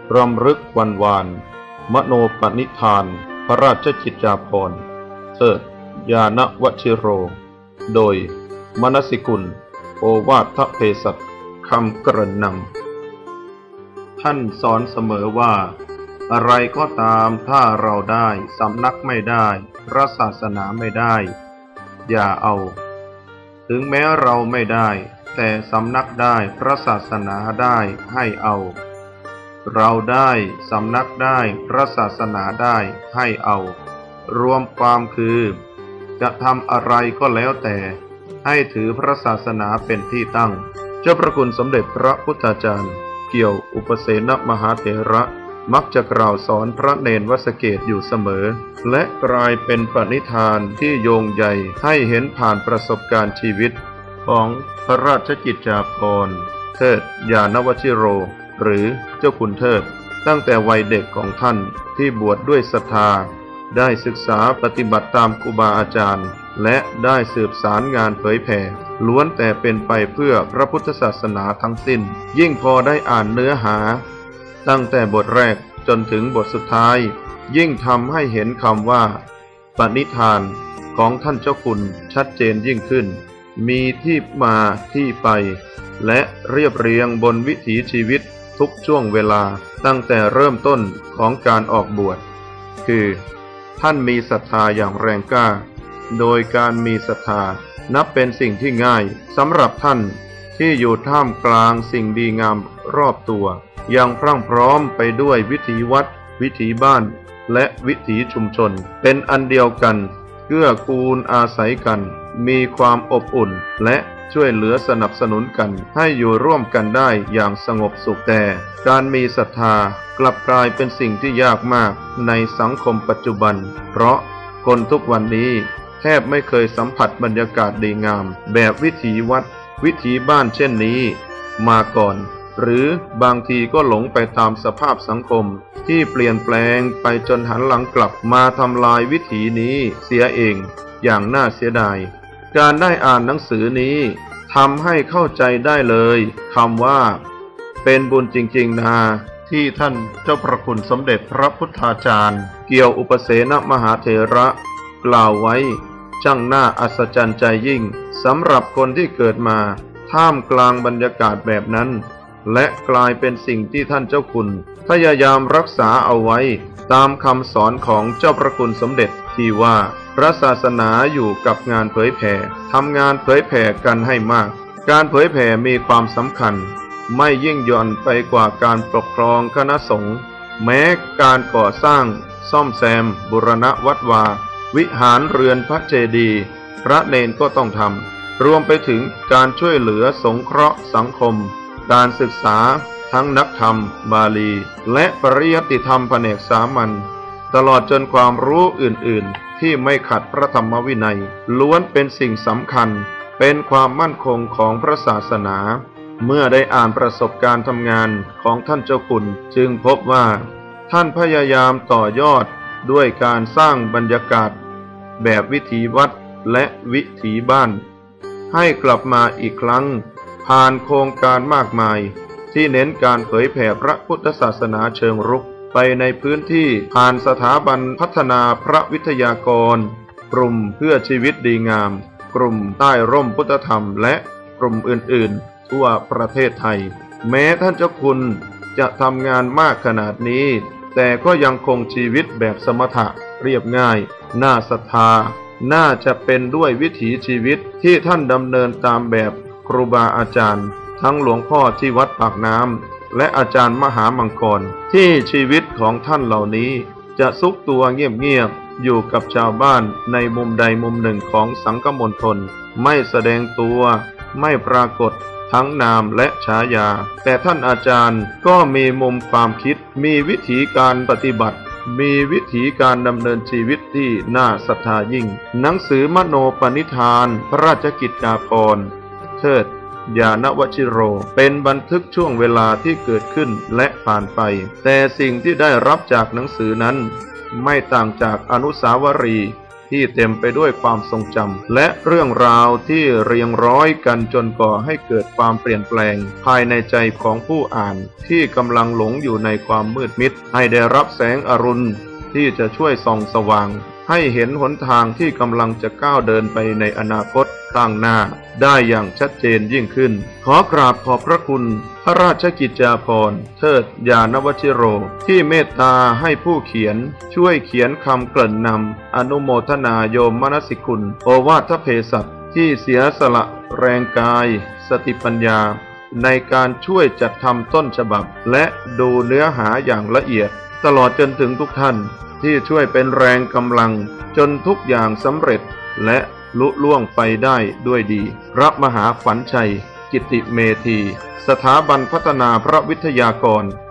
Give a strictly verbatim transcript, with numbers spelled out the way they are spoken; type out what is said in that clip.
รำลึกวันวานมโนปณิธานพระราชกิจจาภรณ์เทิดญาณวชิโรโดยมนสิกุลโอวาทเภสัชคำเกริ่นนำท่านสอนเสมอว่าอะไรก็ตามถ้าเราได้สำนักไม่ได้พระศาสนาไม่ได้อย่าเอาถึงแม้เราไม่ได้แต่สำนักได้พระศาสนาได้ให้เอาเราได้สำนักได้พระศาสนาได้ให้เอารวมความคือจะทำอะไรก็แล้วแต่ให้ถือพระศาสนาเป็นที่ตั้งเจ้าพระคุณสมเด็จพระพุทธาจารย์เกี่ยวอุปเสนมหาเถระมักจะกล่าวสอนพระเนรวสเกตอยู่เสมอและกลายเป็นปณิธานที่โยงใหญ่ให้เห็นผ่านประสบการณ์ชีวิตของพระราชกิจจาภรณ์เทิดญาณวชิโรหรือเจ้าคุณเทิดตั้งแต่วัยเด็กของท่านที่บวชดด้วยศรัทธาได้ศึกษาปฏิบัติตามครูบาอาจารย์และได้สืบสารงานเผยแผ่ล้วนแต่เป็นไปเพื่อพระพุทธศาสนาทั้งสิ้นยิ่งพอได้อ่านเนื้อหาตั้งแต่บทแรกจนถึงบทสุดท้ายยิ่งทำให้เห็นคำว่าปณิธานของท่านเจ้าคุณชัดเจนยิ่งขึ้นมีที่มาที่ไปและเรียบเรียงบนวิถีชีวิตทุกช่วงเวลาตั้งแต่เริ่มต้นของการออกบวชคือท่านมีศรัทธาอย่างแรงกล้าโดยการมีศรัทธานับเป็นสิ่งที่ง่ายสำหรับท่านที่อยู่ท่ามกลางสิ่งดีงามรอบตัวยังพรั่งพร้อมไปด้วยวิถีวัดวิถีบ้านและวิถีชุมชนเป็นอันเดียวกันเกื้อกูลอาศัยกันมีความอบอุ่นและช่วยเหลือสนับสนุนกันให้อยู่ร่วมกันได้อย่างสงบสุขแต่การมีศรัทธากลับกลายเป็นสิ่งที่ยากมากในสังคมปัจจุบันเพราะคนทุกวันนี้แทบไม่เคยสัมผัสบรรยากาศดีงามแบบวิถีวัดวิถีบ้านเช่นนี้มาก่อนหรือบางทีก็หลงไปตามสภาพสังคมที่เปลี่ยนแปลงไปจนหันหลังกลับมาทำลายวิถีนี้เสียเองอย่างน่าเสียดายการได้อ่านหนังสือนี้ทำให้เข้าใจได้เลยคำว่าเป็นบุญจริงๆนะที่ท่านเจ้าพระคุณสมเด็จพระพุทธาจารย์เกี่ยวอุปเสนมหาเถระกล่าวไว้ช่างน่าอัศจรรย์ใจยิ่งสำหรับคนที่เกิดมาท่ามกลางบรรยากาศแบบนั้นและกลายเป็นสิ่งที่ท่านเจ้าคุณพยายามรักษาเอาไว้ตามคำสอนของเจ้าพระคุณสมเด็จที่ว่าพระศาสนาอยู่กับงานเผยแผ่ทำงานเผยแผ่กันให้มากการเผยแผ่มีความสำคัญไม่ยิ่งหย่อนไปกว่าการปกครองคณะสงฆ์แม้การก่อสร้างซ่อมแซมบูรณะวัดวาวิหารเรือนพระเจดีย์พระเนนก็ต้องทำรวมไปถึงการช่วยเหลือสงเคราะห์สังคมการศึกษาทั้งนักธรรมบาลีและปริยัติธรรมแผนกสามัญตลอดจนความรู้อื่นๆที่ไม่ขัดพระธรรมวินัยล้วนเป็นสิ่งสำคัญเป็นความมั่นคงของพระศาสนาเมื่อได้อ่านประสบการณ์ทำงานของท่านเจ้าคุณจึงพบว่าท่านพยายามต่อยอดด้วยการสร้างบรรยากาศแบบวิถีวัดและวิถีบ้านให้กลับมาอีกครั้งผ่านโครงการมากมายที่เน้นการเผยแผ่พระพุทธศาสนาเชิงรุกไปในพื้นที่ผ่านสถาบันพัฒนาพระวิทยากรกลุ่มเพื่อชีวิตดีงามกลุ่มใต้ร่มพุทธธรรมและกลุ่มอื่นๆทั่วประเทศไทยแม้ท่านเจ้าคุณจะทำงานมากขนาดนี้แต่ก็ยังคงชีวิตแบบสมถะเรียบง่ายน่าศรัทธาน่าจะเป็นด้วยวิถีชีวิตที่ท่านดำเนินตามแบบครูบาอาจารย์ทั้งหลวงพ่อที่วัดปากน้ำและอาจารย์มหามังกรที่ชีวิตของท่านเหล่านี้จะซุกตัวเงียบๆอยู่กับชาวบ้านในมุมใดมุมหนึ่งของสังคมณฑลไม่แสดงตัวไม่ปรากฏทั้งนามและฉายาแต่ท่านอาจารย์ก็มีมุมความคิดมีวิธีการปฏิบัติมีวิถีการดำเนินชีวิตที่น่าศรัทธายิ่งหนังสือมโนปณิธานพระราชกิจจาภรณ์เทิดญาณวชิโรเป็นบันทึกช่วงเวลาที่เกิดขึ้นและผ่านไปแต่สิ่งที่ได้รับจากหนังสือนั้นไม่ต่างจากอนุสาวรีย์ที่เต็มไปด้วยความทรงจำและเรื่องราวที่เรียงร้อยกันจนก่อให้เกิดความเปลี่ยนแปลงภายในใจของผู้อ่านที่กำลังหลงอยู่ในความมืดมิดให้ได้รับแสงอรุณที่จะช่วยส่องสว่างให้เห็นหนทางที่กำลังจะก้าวเดินไปในอนาคตข้างหน้าได้อย่างชัดเจนยิ่งขึ้นขอกราบขอบพระคุณพระราชกิจจาภรณ์เทิดญาณวชิโรที่เมตตาให้ผู้เขียนช่วยเขียนคำเกริ่นนำอนุโมทนาโยมมนสิกุลโอวาทเภสัชที่เสียสละแรงกายสติปัญญาในการช่วยจัดทำต้นฉบับและดูเนื้อหาอย่างละเอียดตลอดจนถึงทุกท่านที่ช่วยเป็นแรงกำลังจนทุกอย่างสำเร็จและลุล่วงไปได้ด้วยดีพระมหาขวัญชัยกิตติเมธีสถาบันพัฒนาพระวิทยากร